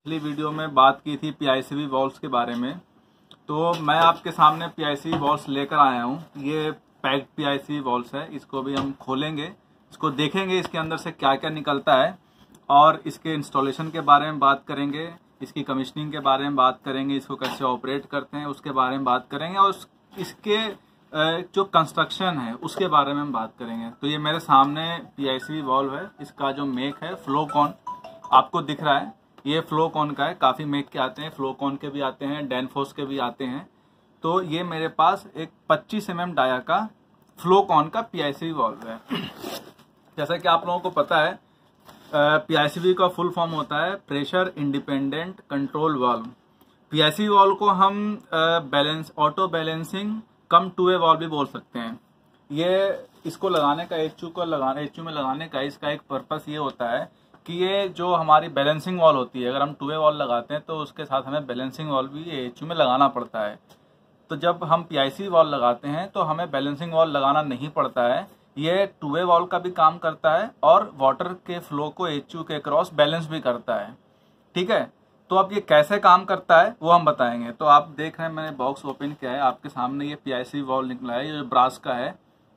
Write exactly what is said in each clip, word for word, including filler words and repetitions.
पिछली वीडियो में बात की थी पीआईसीवी वॉल्व्स के बारे में। तो मैं आपके सामने पीआईसीवी वॉल्व्स लेकर आया हूँ। ये पैक्ड पीआईसीवी वॉल्व्स है। इसको भी हम खोलेंगे, इसको देखेंगे इसके अंदर से क्या क्या निकलता है और इसके इंस्टॉलेशन के बारे में बात करेंगे, इसकी कमीशनिंग के बारे में बात करेंगे, इसको कैसे ऑपरेट करते हैं उसके बारे में बात करेंगे और इसके जो कंस्ट्रक्शन है उसके बारे में हम बात करेंगे। तो ये मेरे सामने पीआईसीवी वॉल्व है। इसका जो मेक है फ्लोकॉन, आपको दिख रहा है, ये फ्लोकॉन का है। काफ़ी मेक के आते हैं, फ्लोकॉन के भी आते हैं, डैनफोर्स के भी आते हैं। तो ये मेरे पास एक पच्चीस एम एम डाया का फ्लोकॉन का पीआईसीवी वॉल्व है। जैसा कि आप लोगों को पता है, पीआईसीवी का फुल फॉर्म होता है pressure independent control valve. PICV valve को हम balance auto balancing cum two way valve भी बोल सकते हैं। ये इसको लगाने का एचयू को लगाने एचयू में लगाने का इसका एक पर्पस ये होता है कि ये जो हमारी बैलेंसिंग वॉल होती है, अगर हम टू वे वॉल लगाते हैं तो उसके साथ हमें बैलेंसिंग वॉल भी एचयू में लगाना पड़ता है। तो जब हम पीआईसीवी वॉल लगाते हैं तो हमें बैलेंसिंग वॉल लगाना नहीं पड़ता है। ये टू वे वॉल का भी काम करता है और वाटर के फ्लो को एचयू के क्रॉस बैलेंस भी करता है। ठीक है, तो अब ये कैसे काम करता है वो हम बताएंगे। तो आप देख रहे हैं, मैंने बॉक्स ओपन किया है, आपके सामने ये पीआईसीवी वॉल निकला है, ये जो ब्रास का है,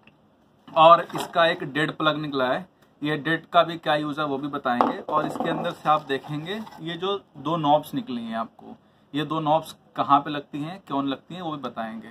और इसका एक डेड प्लग निकला है। ये डेड का भी क्या यूज है वो भी बताएंगे। और इसके अंदर से आप देखेंगे ये जो दो नॉब्स निकली हैं, आपको ये दो नॉब्स कहाँ पे लगती हैं, क्यों लगती हैं, वो भी बताएंगे।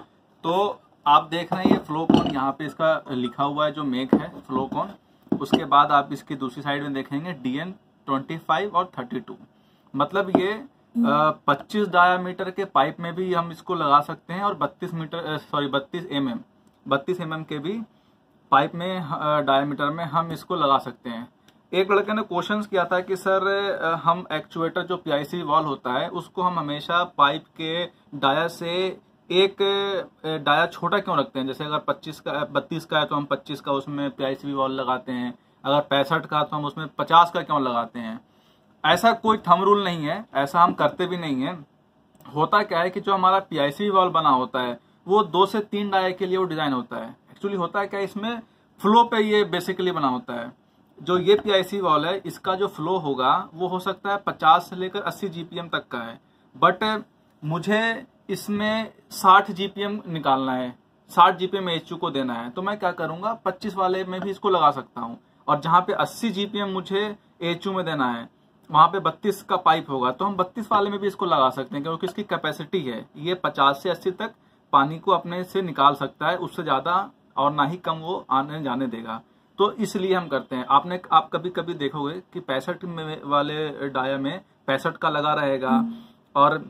तो आप देख रहे हैं ये फ्लोकॉन, यहाँ पे इसका लिखा हुआ है जो मेक है फ्लोकॉन। उसके बाद आप इसकी दूसरी साइड में देखेंगे डी एन ट्वेंटी फाइव और थर्टी टू। मतलब ये पच्चीस डायामीटर के पाइप में भी हम इसको लगा सकते हैं और बत्तीस मीटर सॉरी बत्तीस एम एम बत्तीस एम एम के भी पाइप में डायमीटर में हम इसको लगा सकते हैं। एक लड़के ने क्वेश्चंस किया था कि सर हम एक्चुएटर जो पीआईसीवी वॉल होता है उसको हम हमेशा पाइप के डाया से एक डाया छोटा क्यों रखते हैं। जैसे अगर पच्चीस का बत्तीस का है तो हम पच्चीस का उसमें पीआईसीवी वॉल लगाते हैं, अगर पैंसठ का तो हम उसमें पचास का क्यों लगाते हैं। ऐसा कोई थंब रूल नहीं है, ऐसा हम करते भी नहीं है। होता क्या है कि जो हमारा पीआईसीवी वॉल बना होता है वो दो से तीन डाया के लिए वो डिजाइन होता है। एक्चुअली होता है क्या, इसमें फ्लो पे ये बेसिकली बना होता है। जो ये पीआईसीवी वॉल है इसका जो फ्लो होगा वो हो सकता है पचास से लेकर अस्सी जीपीएम तक का है, बट मुझे इसमें साठ जीपीएम निकालना है, साठ जीपीएम एचयू को देना है। तो मैं क्या करूंगा, पच्चीस वाले में भी इसको लगा सकता हूँ, और जहां पे अस्सी जीपीएम मुझे एचयू में देना है वहां पे बत्तीस का पाइप होगा तो हम बत्तीस वाले में भी इसको लगा सकते हैं, क्योंकि इसकी कैपेसिटी है, ये पचास से अस्सी तक पानी को अपने से निकाल सकता है, उससे ज्यादा और ना ही कम वो आने जाने देगा। तो इसलिए हम करते हैं। आपने आप कभी कभी देखोगे कि पैंसठ में वाले डाया में पैंसठ का लगा रहेगा और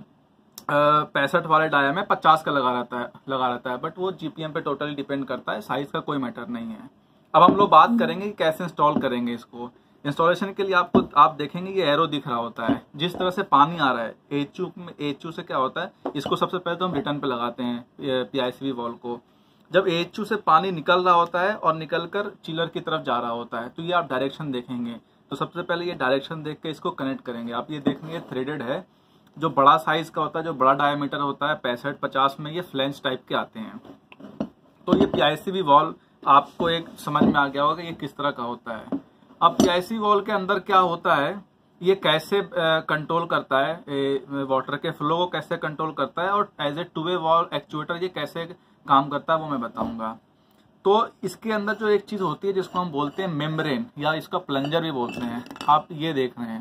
पैंसठ वाले डाया में पचास का लगा रहता है लगा रहता है बट वो जीपीएम पे टोटली डिपेंड करता है, साइज का कोई मैटर नहीं है। अब हम लोग बात करेंगे कि कैसे इंस्टॉल करेंगे इसको। इंस्टॉलेशन के लिए आपको आप देखेंगे ये एरो दिख रहा होता है, जिस तरह से पानी आ रहा है एचयू में, एचयू से क्या होता है, इसको सबसे पहले तो हम रिटर्न पे लगाते हैं पीआईसीवी वॉल को। जब एचयू से पानी निकल रहा होता है और निकलकर चिलर की तरफ जा रहा होता है तो ये आप डायरेक्शन देखेंगे। तो सबसे पहले ये डायरेक्शन देख के इसको कनेक्ट करेंगे। आप ये देखेंगे थ्रेडेड है, जो बड़ा साइज का होता है, जो बड़ा डायमीटर होता है पैंसठ पचास में, ये फ्लेंज टाइप के आते हैं। तो ये पीआईसीवी वॉल आपको एक समझ में आ गया होगा ये किस तरह का होता है। अब पीआईसीवी वॉल के अंदर क्या होता है, ये कैसे कंट्रोल करता है वाटर के फ्लो को, कैसे कंट्रोल करता है, और as a two way valve actuator ये कैसे काम करता है वो मैं बताऊंगा। तो इसके अंदर जो एक चीज होती है जिसको हम बोलते हैं मेम्ब्रेन, या इसका प्लंजर भी बोलते हैं, आप ये देख रहे हैं,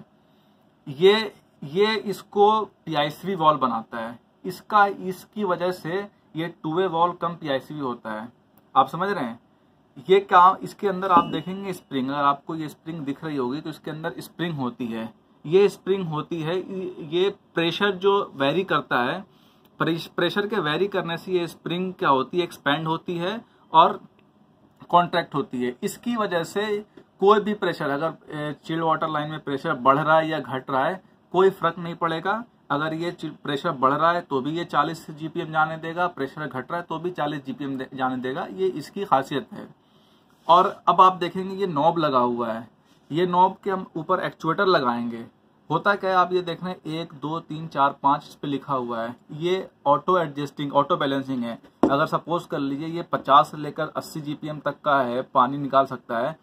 ये ये इसको पीआईसीवी वॉल बनाता है। इसका इसकी वजह से ये टू वे वॉल कम पीआईसीवी होता है। आप समझ रहे हैं ये क्या। इसके अंदर आप देखेंगे स्प्रिंग, अगर आपको ये स्प्रिंग दिख रही होगी तो इसके अंदर स्प्रिंग होती है, ये स्प्रिंग होती है। ये प्रेशर जो वेरी करता है, प्रेशर के वेरी करने से ये स्प्रिंग क्या होती है, एक्सपेंड होती है और कॉन्ट्रैक्ट होती है। इसकी वजह से कोई भी प्रेशर, अगर चिल्ड वाटर लाइन में प्रेशर बढ़ रहा है या घट रहा है कोई फर्क नहीं पड़ेगा। अगर ये प्रेशर बढ़ रहा है तो भी ये चालीस जीपीएम जाने देगा, प्रेशर घट रहा है तो भी चालीस जीपीएम जाने देगा, ये इसकी खासियत है। और अब आप देखेंगे ये नॉब लगा हुआ है, ये नॉब के हम ऊपर एक्चुएटर लगाएंगे। होता क्या है, आप ये देख रहे हैं एक दो तीन चार पांच इस पे लिखा हुआ है, ये ऑटो एडजस्टिंग ऑटो बैलेंसिंग है। अगर सपोज कर लीजिए ये पचास से लेकर अस्सी जीपीएम तक का है, पानी निकाल सकता है,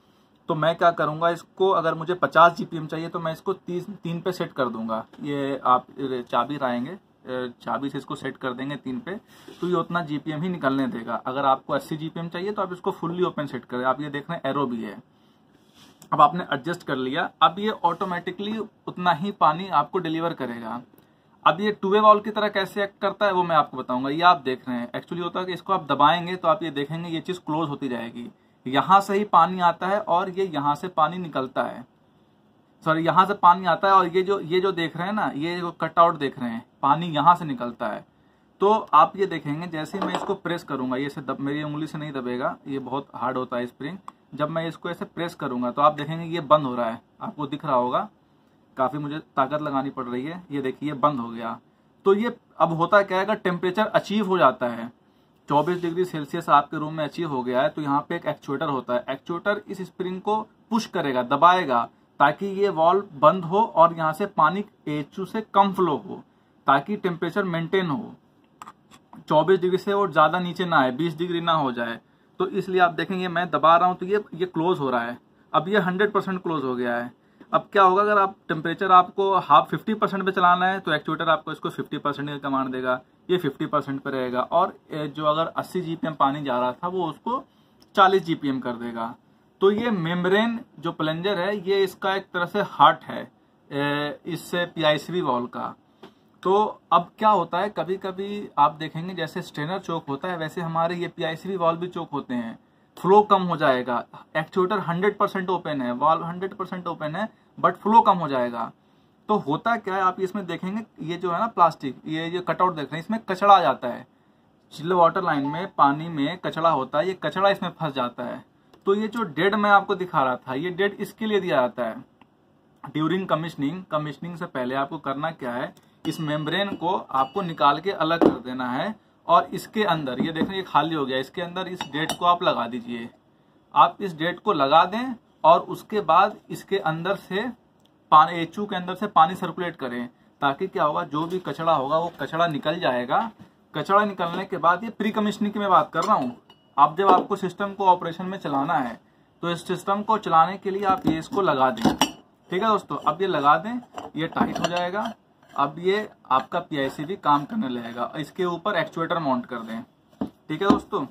तो मैं क्या करूंगा, इसको अगर मुझे पचास जीपीएम चाहिए तो मैं इसको तीस तीन पे सेट कर दूंगा। ये आप चाबी लाएंगे, चाबी से इसको सेट कर देंगे तीन पे, तो ये उतना जीपीएम ही निकलने देगा। अगर आपको अस्सी जीपीएम चाहिए तो आप इसको फुल्ली ओपन सेट करें। आप ये देख रहे हैं एरो भी है। अब आपने एडजस्ट कर लिया, अब ये ऑटोमेटिकली उतना ही पानी आपको डिलीवर करेगा। अब ये टू वे वॉल्व की तरह कैसे एक्ट करता है वो मैं आपको बताऊंगा। ये आप देख रहे हैं, एक्चुअली होता है कि इसको आप दबाएंगे तो आप ये देखेंगे ये चीज क्लोज होती जाएगी। यहां से ही पानी आता है और ये यहां से पानी निकलता है, सॉरी यहां से पानी आता है और ये जो ये जो देख रहे हैं ना, ये जो कटआउट देख रहे हैं, पानी यहां से निकलता है। तो आप ये देखेंगे जैसे मैं इसको प्रेस करूंगा, ये से दब, मेरी उंगली से नहीं दबेगा, ये बहुत हार्ड होता है स्प्रिंग। जब मैं इसको ऐसे प्रेस करूंगा तो आप देखेंगे ये बंद हो रहा है, आपको दिख रहा होगा, काफी मुझे ताकत लगानी पड़ रही है। ये देखिए बंद हो गया। तो ये अब होता क्या है, अगर टेम्परेचर अचीव हो जाता है, चौबीस डिग्री सेल्सियस आपके रूम में अचीव हो गया है, तो यहाँ पे एक एक्चुएटर होता है। एक्चुएटर इस स्प्रिंग को पुश करेगा, दबाएगा, ताकि ये वॉल्व बंद हो और यहाँ से पानी एचयू से कम फ्लो हो, ताकि टेम्परेचर मेंटेन हो, चौबीस डिग्री से और ज्यादा नीचे ना आए, बीस डिग्री ना हो जाए। तो इसलिए आप देखेंगे मैं दबा रहा हूं तो ये ये क्लोज हो रहा है। अब ये हंड्रेड परसेंट क्लोज हो गया है। अब क्या होगा, अगर आप टेम्परेचर आपको हाफ फिफ्टी परसेंट पे चलाना है तो एक्चुएटर आपको इसको फिफ्टी परसेंट का कमांड देगा, ये फिफ्टी परसेंट पे रहेगा। और जो अगर अस्सी जीपीएम पानी जा रहा था वो उसको चालीस जीपीएम कर देगा। तो ये मेम्ब्रेन जो प्लंजर है ये इसका एक तरह से हार्ट है इससे पीआईसीवी वॉल्व का। तो अब क्या होता है, कभी कभी आप देखेंगे जैसे स्ट्रेनर चोक होता है वैसे हमारे ये पीआईसीवी वॉल्व भी चोक होते हैं, फ्लो कम हो जाएगा। एक्चुएटर हंड्रेड परसेंट ओपन है, वॉल्व हंड्रेड परसेंट ओपन है, बट फ्लो कम हो जाएगा। तो होता क्या है, आप इसमें देखेंगे ये जो है ना प्लास्टिक, ये जो कटआउट देख रहे हैं, इसमें कचड़ा आ जाता है। चिल्ड वाटर लाइन में पानी में कचड़ा होता है, ये कचड़ा इसमें फंस जाता है। तो ये जो डेड मैं आपको दिखा रहा था, ये डेड इसके लिए दिया जाता है ड्यूरिंग कमिश्निंग। कमिश्निंग से पहले आपको करना क्या है, इस मेम्ब्रेन को आपको निकाल के अलग कर देना है और इसके अंदर ये देखें ये खाली हो गया, इसके अंदर इस डेट को आप लगा दीजिए। आप इस डेट को लगा दें और उसके बाद इसके अंदर से पानी एचयू के अंदर से पानी सर्कुलेट करें, ताकि क्या होगा, जो भी कचड़ा होगा वो कचड़ा निकल जाएगा। कचड़ा निकलने के बाद, ये प्री कमिश्निंग की मैं बात कर रहा हूँ, अब जब आपको सिस्टम को ऑपरेशन में चलाना है तो इस सिस्टम को चलाने के लिए आप ये इसको लगा दें। ठीक है दोस्तों, अब ये लगा दें, ये टाइट हो जाएगा। अब ये आपका पीआईसीवी काम करने लगेगा। इसके ऊपर एक्चुएटर माउंट कर दें। ठीक है दोस्तों,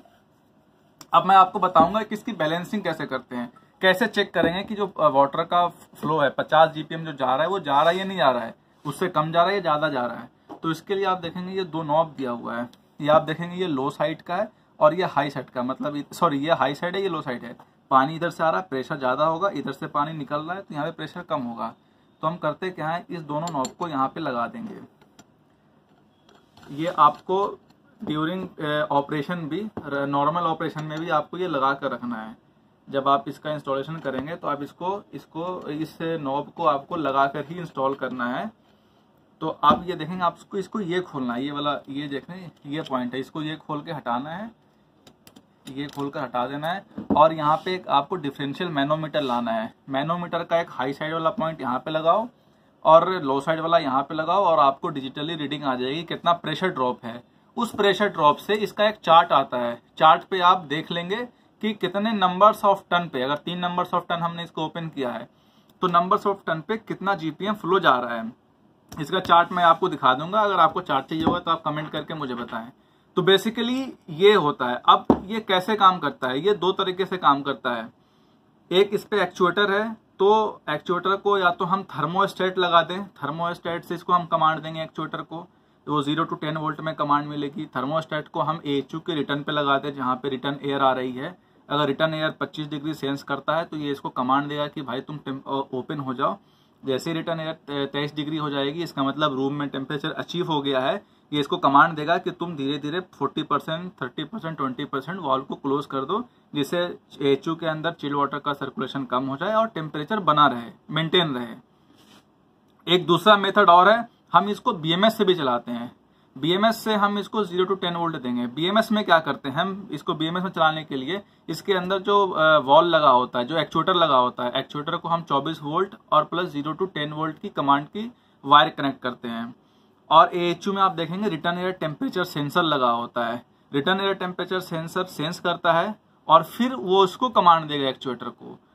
अब मैं आपको बताऊंगा कि इसकी बैलेंसिंग कैसे करते हैं, कैसे चेक करेंगे कि जो वाटर का फ्लो है पचास जीपीएम जो जा रहा है वो जा रहा है या नहीं जा रहा है, उससे कम जा रहा है या ज्यादा जा रहा है। तो इसके लिए आप देखेंगे ये दो नॉब दिया हुआ है, ये आप देखेंगे ये लो साइड का है और ये हाई साइड का, मतलब सॉरी ये हाई साइड है, ये लो साइड है। पानी इधर से आ रहा है, प्रेशर ज्यादा होगा, इधर से पानी निकल रहा है तो यहाँ पे प्रेशर कम होगा। तो हम करते क्या है, इस दोनों नॉब को यहाँ पे लगा देंगे। ये आपको ड्यूरिंग ऑपरेशन भी, नॉर्मल ऑपरेशन में भी आपको ये लगा कर रखना है। जब आप इसका इंस्टॉलेशन करेंगे तो आप इसको इसको इस नॉब को आपको लगा कर ही इंस्टॉल करना है। तो आप ये देखेंगे, आपको इसको ये खोलना है, ये वाला ये देख रहे हैं ये पॉइंट है, इसको ये खोल के हटाना है, ये खोल कर हटा देना है। और यहाँ पे एक आपको डिफरेंशियल मैनोमीटर लाना है। मैनोमीटर का एक हाई साइड वाला पॉइंट यहाँ पे लगाओ और लो साइड वाला यहाँ पे लगाओ और आपको डिजिटली रीडिंग आ जाएगी कितना प्रेशर ड्रॉप है। उस प्रेशर ड्रॉप से इसका एक चार्ट आता है, चार्ट पे आप देख लेंगे कि कितने नंबर्स ऑफ टन पे, अगर तीन नंबर्स ऑफ टन हमने इसको ओपन किया है तो नंबर्स ऑफ टन पे कितना जीपीएम फ्लो जा रहा है। इसका चार्ट मैं आपको दिखा दूंगा, अगर आपको चार्ट चाहिए होगा तो आप कमेंट करके मुझे बताएं। तो बेसिकली ये होता है। अब ये कैसे काम करता है, ये दो तरीके से काम करता है। एक इस पे एक्चुएटर है, तो एक्चुएटर को या तो हम थर्मोस्टेट लगा दें, थर्मोस्टेट से इसको हम कमांड देंगे एक्चुएटर को, तो वो जीरो टू टेन वोल्ट में कमांड मिलेगी। थर्मोस्टेट को हम एचयू के रिटर्न पे लगा दें, जहाँ पे रिटर्न एयर आ रही है। अगर रिटर्न एयर पच्चीस डिग्री सेंस करता है तो ये इसको कमांड देगा कि भाई तुम ओपन हो जाओ। जैसे रिटर्न एयर तेईस डिग्री हो जाएगी, इसका मतलब रूम में टेम्परेचर अचीव हो गया है, ये इसको कमांड देगा कि तुम धीरे धीरे चालीस परसेंट, तीस परसेंट, बीस परसेंट वाल्व को क्लोज कर दो, जिससे एचयू के अंदर चिल्ड वाटर का सर्कुलेशन कम हो जाए और टेम्परेचर बना रहे, मेंटेन रहे। एक दूसरा मेथड और है, हम इसको बीएमएस से भी चलाते हैं। बीएमएस से हम इसको जीरो टू टेन वोल्ट देंगे। बीएमएस में क्या करते हैं, हम इसको बीएमएस में चलाने के लिए इसके अंदर जो वॉल लगा होता है, जो एक्चुएटर लगा होता है, एक्चुएटर को हम चौबीस वोल्ट और plus zero to ten volt की कमांड की वायर कनेक्ट करते हैं। और एएचयू में आप देखेंगे रिटर्न एयर टेम्परेचर सेंसर लगा होता है। Return air temperature sensor sense करता है और फिर वो उसको कमांड देगा एक्चुएटर को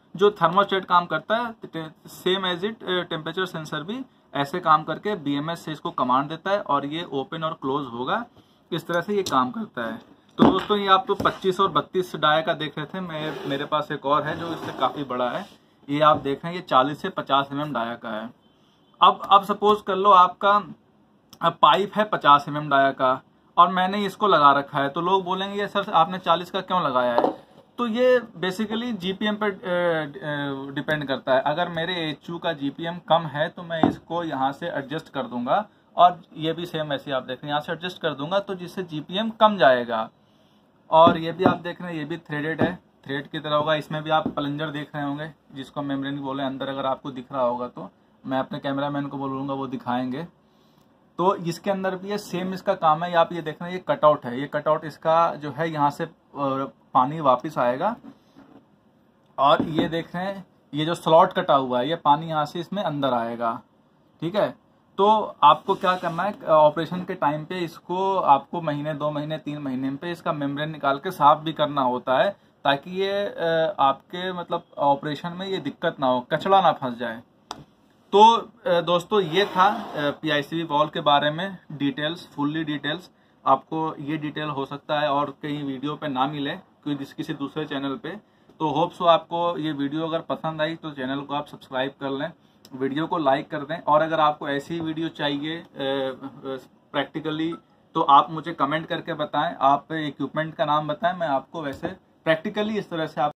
जो थर्मोस्टेट काम करता है same as it temperature sensor भी ऐसे काम करके बी एम एस से इसको कमांड देता है और ये ओपन और क्लोज होगा। इस तरह से ये काम करता है। तो दोस्तों ये आप तो पच्चीस और बत्तीस डाया का देख रहे थे, मैं मेरे पास एक और है जो इससे काफ़ी बड़ा है। ये आप देख रहे हैं ये चालीस से पचास एम एम डाया का है। अब अब सपोज कर लो आपका पाइप है पचास एम एम डाया का और मैंने इसको लगा रखा है, तो लोग बोलेंगे ये सर आपने चालीस का क्यों लगाया है? तो ये बेसिकली जीपीएम पर डिपेंड करता है। अगर मेरे एच यू का जीपीएम कम है तो मैं इसको यहाँ से एडजस्ट कर दूंगा, और ये भी सेम ऐसे आप देख रहे हैं यहाँ से एडजस्ट कर दूंगा तो जिससे जीपीएम कम जाएगा। और ये भी आप देख रहे हैं ये भी थ्रेडेड है, थ्रेड की तरह होगा। इसमें भी आप प्लंजर देख रहे होंगे जिसको मेम्ब्रेन बोले अंदर, अगर आपको दिख रहा होगा तो मैं अपने कैमरामैन को बोलूँगा वो दिखाएंगे। तो इसके अंदर भी ये सेम इसका काम है। आप ये देख रहे हैं ये कटआउट है, ये कटआउट इसका जो है यहाँ से पानी वापस आएगा, और ये देख रहे हैं ये जो स्लॉट कटा हुआ है ये पानी यहाँ से इसमें अंदर आएगा। ठीक है, तो आपको क्या करना है ऑपरेशन के टाइम पे इसको आपको महीने दो महीने तीन महीने पे इसका मेम्ब्रेन निकाल के साफ भी करना होता है, ताकि ये आपके मतलब ऑपरेशन में ये दिक्कत ना हो, कचड़ा ना फंस जाए। तो दोस्तों ये था पीआईसीबी वॉल्व के बारे में डिटेल्स, फुल्ली डिटेल्स। आपको ये डिटेल हो सकता है और कहीं वीडियो पे ना मिले कोई किसी दूसरे चैनल पे। तो होप सो आपको ये वीडियो अगर पसंद आई तो चैनल को आप सब्सक्राइब कर लें, वीडियो को लाइक कर दें, और अगर आपको ऐसी वीडियो चाहिए प्रैक्टिकली तो आप मुझे कमेंट करके बताएं, आप इक्विपमेंट का नाम बताएं, मैं आपको वैसे प्रैक्टिकली इस तरह से आप